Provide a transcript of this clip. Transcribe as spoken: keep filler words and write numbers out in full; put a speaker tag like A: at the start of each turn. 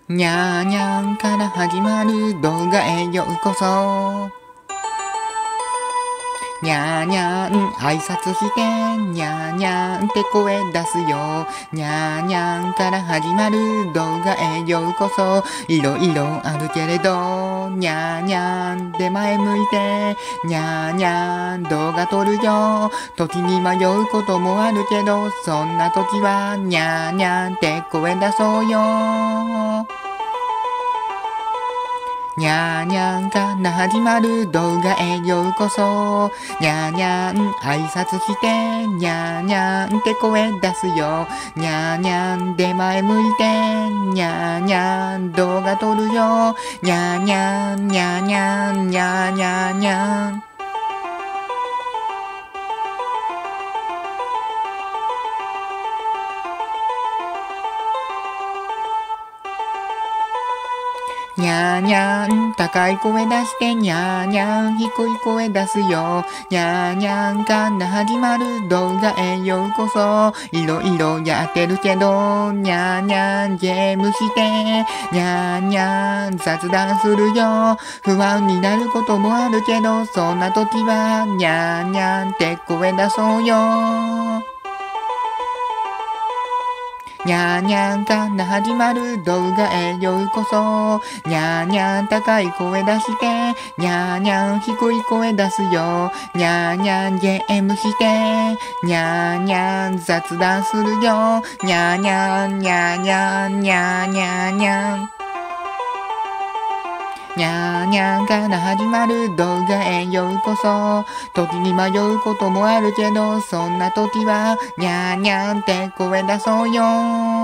A: にゃーにゃんから始まる動画へようこそ。にゃーにゃーん挨拶してにゃーにゃーんって声出すよ。にゃーにゃーんから始まる動画へようこそ。いろいろあるけれどにゃーにゃーんで前向いてにゃーにゃーん動画撮るよ。時に迷うこともあるけどそんな時はにゃーにゃーんって声出そうよ。にゃーにゃんから始まる動画へようこそ。にゃーにゃん挨拶してにゃーにゃんって声出すよ。にゃーにゃんで前向いてにゃーにゃん動画撮るよ。にゃーにゃんにゃーにゃんにゃーにゃーにゃん。にゃーにゃーん高い声出してにゃーにゃーん低い声出すよ。にゃーにゃーんから始まる動画へようこそ。いろいろやってるけどにゃーにゃーんゲームしてにゃーにゃーん雑談するよ。不安になることもあるけどそんな時はにゃーにゃーんって声出そうよ。にゃーにゃんから始まる動画へようこそ。にゃーにゃん高い声出してにゃーにゃん低い声出すよ。にゃーにゃんゲームしてにゃーにゃん雑談するよ。にゃーにゃんにゃーにゃんにゃーにゃーにゃん。にゃーにゃんから始まる動画へようこそ。時に迷うこともあるけどそんな時はにゃーにゃんって声出そうよ。